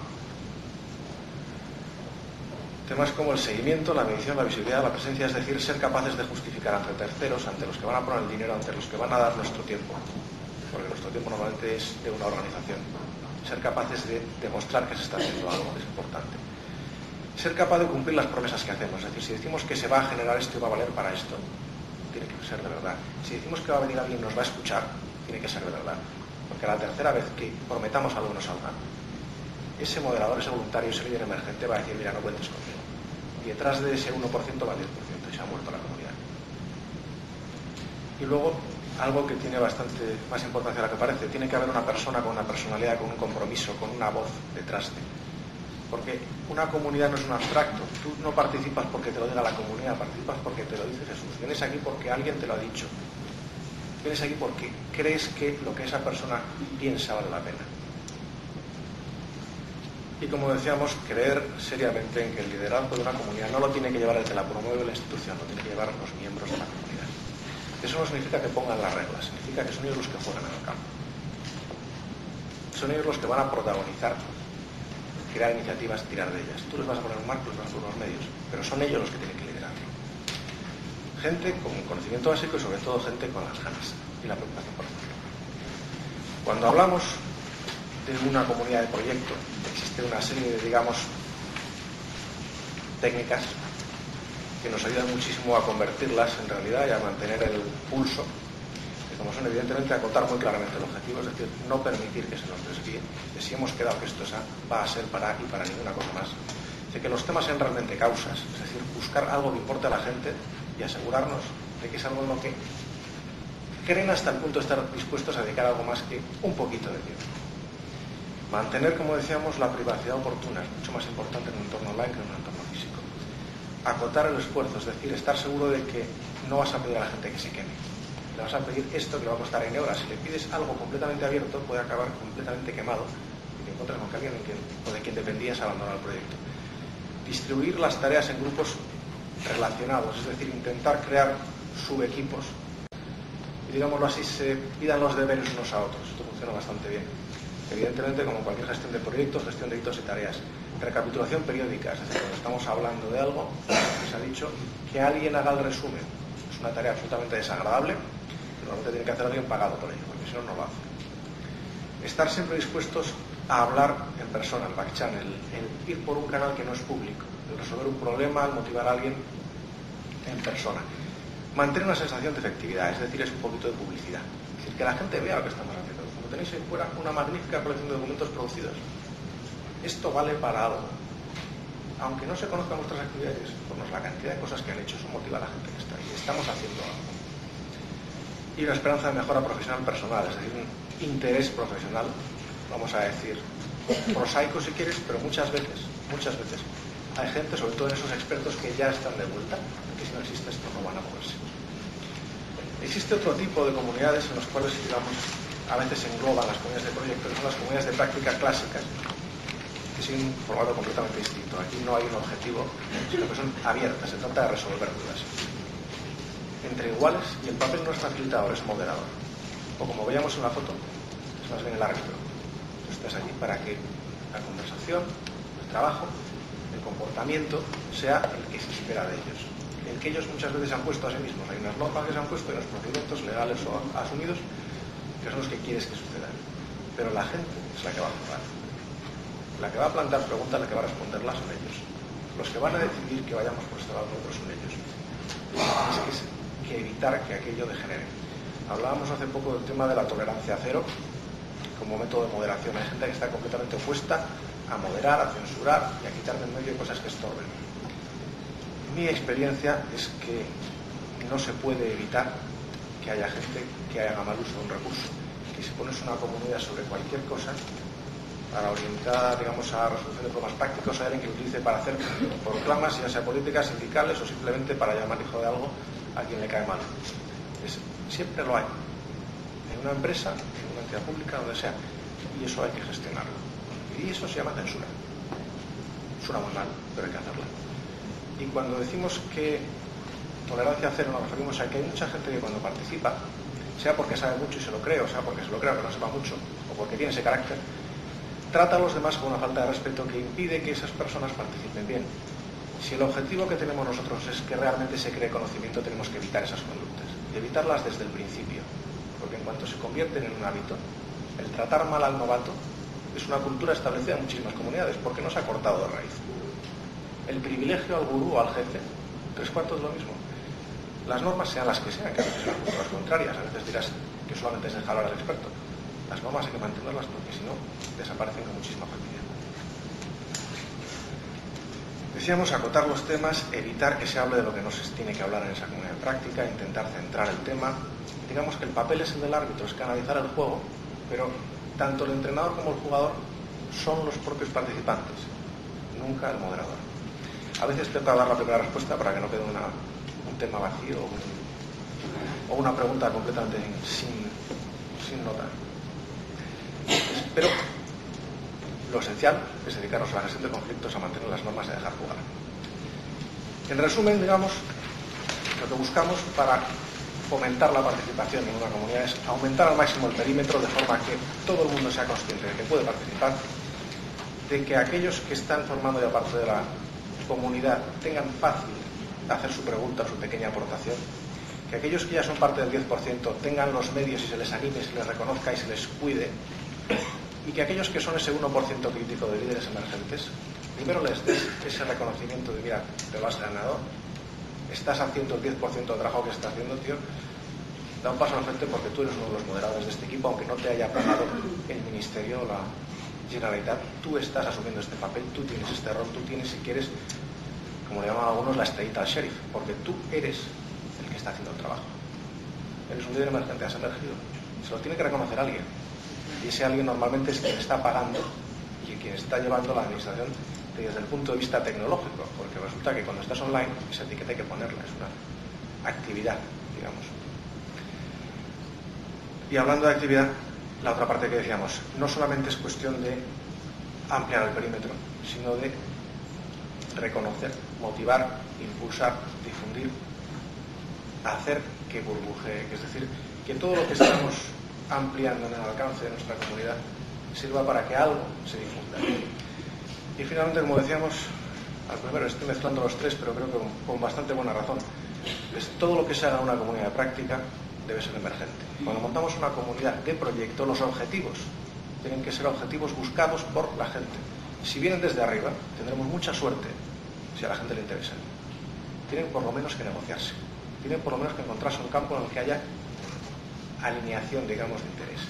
Temas como el seguimiento, la medición, la visibilidad, la presencia, es decir, ser capaces de justificar ante terceros, ante los que van a poner el dinero, ante los que van a dar nuestro tiempo, porque nuestro tiempo normalmente es de una organización. Ser capaces de demostrar que se está haciendo algo, es importante. Ser capaz de cumplir las promesas que hacemos, es decir, si decimos que se va a generar esto y va a valer para esto, tiene que ser de verdad. Si decimos que va a venir alguien y nos va a escuchar, tiene que ser de verdad. Porque la tercera vez que prometamos algo no salga, ese moderador, ese voluntario, ese líder emergente va a decir, mira, no cuentes conmigo. Y detrás de ese 1% va el 10% y se ha muerto la comunidad. Y luego, algo que tiene bastante más importancia de la que parece, tiene que haber una persona con una personalidad, con un compromiso, con una voz detrás de. Porque una comunidad no es un abstracto. Tú no participas porque te lo diga la comunidad, participas porque te lo dice Jesús. Vienes aquí porque alguien te lo ha dicho. Vienes aquí porque crees que lo que esa persona piensa vale la pena. Y como decíamos, creer seriamente en que el liderazgo de una comunidad no lo tiene que llevar el que la promueve la institución, lo tiene que llevar los miembros de la comunidad. Eso no significa que pongan las reglas, significa que son ellos los que juegan en el campo. Son ellos los que van a protagonizar, crear iniciativas, tirar de ellas. Tú les vas a poner un marco, les vas a poner unos medios, pero son ellos los que tienen que liderarlo. Gente con conocimiento básico y sobre todo gente con las ganas y la preocupación por el futuro. Cuando hablamos de una comunidad de proyecto, existe una serie de, digamos, técnicas que nos ayudan muchísimo a convertirlas en realidad y a mantener el pulso, que como son evidentemente acotar muy claramente el objetivo, es decir, no permitir que se nos desvíe, que si hemos quedado que esto va a ser para y para ninguna cosa más, de que los temas sean realmente causas, es decir, buscar algo que importe a la gente y asegurarnos de que es algo en lo que creen hasta el punto de estar dispuestos a dedicar algo más que un poquito de tiempo. Mantener, como decíamos, la privacidad oportuna es mucho más importante en un entorno online que en un entorno físico. Acotar el esfuerzo, es decir, estar seguro de que no vas a pedir a la gente que se queme. Le vas a pedir esto que le va a costar N horas. Si le pides algo completamente abierto, puede acabar completamente quemado y te encuentras con que alguien de quien dependías abandonar el proyecto. Distribuir las tareas en grupos relacionados, es decir, intentar crear subequipos y, digámoslo así, se pidan los deberes unos a otros. Esto funciona bastante bien. Evidentemente, como cualquier gestión de proyectos, gestión de hitos y tareas. Recapitulación periódica, es decir, cuando estamos hablando de algo, se ha dicho que alguien haga el resumen. Es una tarea absolutamente desagradable, pero normalmente tiene que hacer alguien pagado por ello, porque si no, no lo hace. Estar siempre dispuestos a hablar en persona, en back channel, el ir por un canal que no es público, el resolver un problema, el motivar a alguien en persona. Mantener una sensación de efectividad, es decir, es un poquito de publicidad. Es decir, que la gente vea lo que estamos haciendo. Como tenéis ahí fuera una magnífica colección de documentos producidos. Esto vale para algo. Aunque no se conozcan nuestras actividades, por la cantidad de cosas que han hecho, eso motiva a la gente que está ahí. Estamos haciendo algo. Y una esperanza de mejora profesional personal, es decir, un interés profesional, vamos a decir, prosaico si quieres, pero muchas veces, hay gente, sobre todo en esos expertos, que ya están de vuelta, que si no existe esto no van a moverse. Existe otro tipo de comunidades en las cuales, digamos, a veces se engloban las comunidades de proyectos, que son las comunidades de práctica clásicas, que siguen un formato completamente distinto. Aquí no hay un objetivo, sino que son abiertas, se trata de resolver dudas. Entre iguales, y el papel no es facilitador, es moderador. O como veíamos en la foto, es más bien el árbitro. Tú estás allí para que la conversación, el trabajo, el comportamiento sea el que se espera de ellos, el que ellos muchas veces han puesto a sí mismos. Hay unas normas que se han puesto, unos procedimientos legales o asumidos que son los que quieres que sucedan, pero la gente es la que va a jugar, la que va a plantear preguntas, la que va a responderlas son ellos, los que van a decidir que vayamos por este lado nosotros son ellos. Es que evitar que aquello degenere. Hablábamos hace poco del tema de la tolerancia cero como método de moderación. Hay gente que está completamente opuesta a moderar, a censurar y a quitar de en medio cosas que estorben. Mi experiencia es que no se puede evitar que haya gente que haga mal uso de un recurso, que si pones una comunidad sobre cualquier cosa para orientar, digamos, a resolución de problemas prácticos, hay alguien que lo utilice para hacer proclamas, ya sea políticas, sindicales o simplemente para llamar hijo de algo a quien le cae mal. Siempre lo hay, en una empresa, en una entidad pública, donde sea, y eso hay que gestionarlo. Y eso se llama censura. Suena muy mal, pero hay que hacerlo. Y cuando decimos que tolerancia cero, nos referimos a que hay mucha gente que cuando participa, sea porque sabe mucho y se lo cree, o sea porque se lo cree que no sepa mucho, o porque tiene ese carácter, trata a los demás con una falta de respeto que impide que esas personas participen bien. Si el objetivo que tenemos nosotros es que realmente se cree conocimiento, tenemos que evitar esas conductas, y evitarlas desde el principio, porque en cuanto se convierten en un hábito, el tratar mal al novato es una cultura establecida en muchísimas comunidades, porque no se ha cortado de raíz. El privilegio al gurú o al jefe, 3/4 de lo mismo. Las normas sean las que sean, que a veces son culturas contrarias, a veces dirás que solamente es dejar al experto. Las normas hay que mantenerlas porque si no, desaparecen con muchísima facilidad. Decíamos acotar los temas, evitar que se hable de lo que no se tiene que hablar en esa comunidad de práctica, intentar centrar el tema. Digamos que el papel es el del árbitro, es canalizar el juego, pero tanto el entrenador como el jugador son los propios participantes, nunca el moderador. A veces intento dar la primera respuesta para que no quede un tema vacío o una pregunta completamente sin nota. Pero lo esencial es dedicarnos a la gestión de conflictos, a mantener las normas y a dejar jugar. En resumen, digamos, lo que buscamos para fomentar la participación en una comunidad es aumentar al máximo el perímetro de forma que todo el mundo sea consciente de que puede participar, de que aquellos que están formando ya parte de la comunidad tengan fácil hacer su pregunta o su pequeña aportación, que aquellos que ya son parte del 10% tengan los medios y se les anime, se les reconozca y se les cuide, y que aquellos que son ese 1% crítico de líderes emergentes, primero les des ese reconocimiento de, mira, te lo has ganado, estás haciendo el 10% del trabajo que estás haciendo, tío, da un paso al frente porque tú eres uno de los moderadores de este equipo, aunque no te haya pagado el ministerio o la Generalitat, tú estás asumiendo este papel, tú tienes este rol, tú tienes, si quieres, como le llaman algunos, la estrellita al sheriff, porque tú eres el que está haciendo el trabajo. Eres un líder emergente, has emergido. Se lo tiene que reconocer alguien. Y ese alguien normalmente es quien está pagando y quien está llevando la administración desde el punto de vista tecnológico, porque resulta que cuando estás online, esa etiqueta hay que ponerla, es una actividad, digamos. Y hablando de actividad, la otra parte que decíamos, no solamente es cuestión de ampliar el perímetro, sino de reconocer, motivar, impulsar, difundir, hacer que burbujee, es decir, que todo lo que estamos ampliando en el alcance de nuestra comunidad sirva para que algo se difunda. Y finalmente, como decíamos, al primero estoy mezclando los tres, pero creo que con bastante buena razón, es todo lo que se haga en una comunidad de práctica debe ser emergente. Cuando montamos una comunidad de proyecto, los objetivos tienen que ser objetivos buscados por la gente. Si vienen desde arriba, tendremos mucha suerte si a la gente le interesa. Tienen por lo menos que negociarse, tienen por lo menos que encontrarse un campo en el que haya alineación, digamos, de intereses.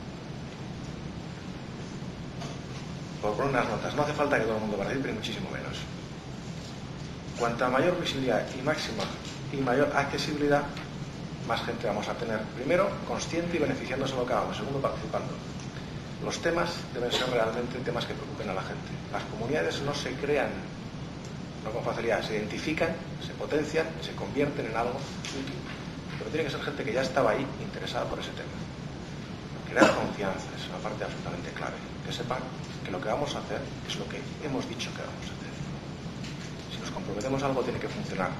Por poner unas notas, no hace falta que todo el mundo participe, ni muchísimo menos. Cuanta mayor visibilidad y máxima y mayor accesibilidad, más gente vamos a tener. Primero, consciente y beneficiándose de lo que hagamos. Segundo, participando. Los temas deben ser realmente temas que preocupen a la gente. Las comunidades no se crean, no con facilidad, se identifican, se potencian, se convierten en algo útil. Pero tiene que ser gente que ya estaba ahí, interesada por ese tema. Crear confianza es una parte absolutamente clave. Que sepan que lo que vamos a hacer es lo que hemos dicho que vamos a hacer. Si nos comprometemos a algo, tiene que funcionar.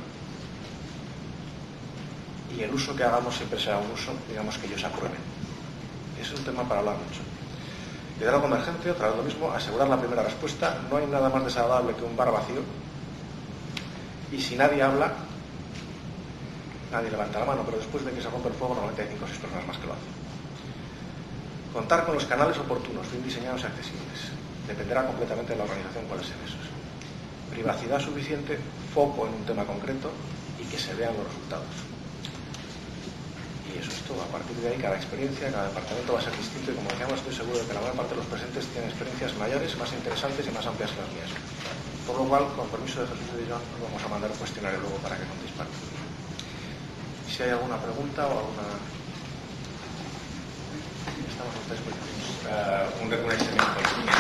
Y el uso que hagamos siempre será un uso, digamos, que ellos aprueben. Ese es un tema para hablar mucho. Liderazgo emergente, otra vez lo mismo, asegurar la primera respuesta. No hay nada más desagradable que un bar vacío. Y si nadie habla, nadie levanta la mano, pero después de que se rompe el fuego, normalmente hay 5 o 6 personas más que lo hacen. Contar con los canales oportunos, bien diseñados y accesibles. Dependerá completamente de la organización cuáles sean esos. Privacidad suficiente, foco en un tema concreto y que se vean los resultados. Y eso es todo. A partir de ahí, cada experiencia, cada departamento va a ser distinto y, como decíamos, estoy seguro de que la mayor parte de los presentes tienen experiencias mayores, más interesantes y más amplias que las mías. Por lo cual, con permiso de Jesús y de John, os vamos a mandar un cuestionario luego para que contéis parte. Si hay alguna pregunta o alguna... Estamos a disposición. Un reconocimiento.